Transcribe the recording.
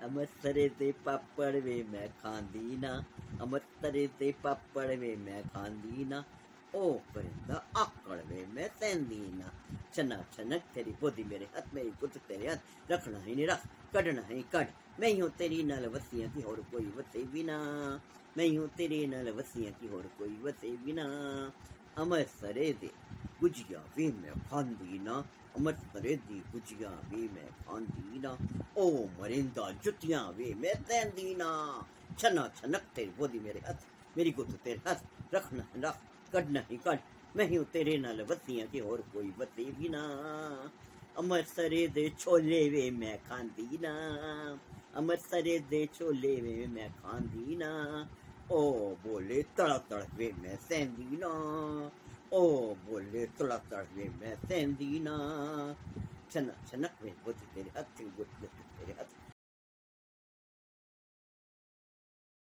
ਅੰਮ੍ਰਿਤਸਰ ਦੇ ਪਾਪੜ ਵੇ ਮੈਂ ਖਾਂਦੀ ਨਾ, ਅੰਮ੍ਰਿਤਸਰ ਦੇ ਪਾਪੜ ਵੇ ਮੈਂ ਖਾਂਦੀ ਨਾ, ओ परिंदा आकड़ वे मैं सैंदी ना, चना चनक तेरी बोधी मेरे हाथ, मेरी गुत तेरे हाथ, रखना ही नहीं रख, कढ़ना ही कढ़, मैं हूँ तेरी नाल वसियां की होर कोई वसे बिना, मैं हूँ तेरे नाल वसियां की होर कोई वसे बिना, अमृतसर दे गुजिया वे मैं खांदी ना, अमृतसर दी गुजिया वे मैं खांदी ना, ओ मरिंदा जुतियां वे मैं सैंदी ना, चना चनक तेरी बोधी मेरे हाथ, मेरी गुत तेरे हाथ, रखना रख, कढ़ना ही कढ़, मैं हूँ तेरे नाल वसियां की होर कोई वसे बिना, अमृतसर दे छोले वे मैं खांदी ना, अमृतसर दे छोले वे मैं खांदी ना, ओ बोले तड़क तड़क वे मैं सैंदी ना, ओ बोले तड़क तड़क वे मैं सैंदी ना, चनक चनक वे बुत तेरे हाथ, तेरे हाथ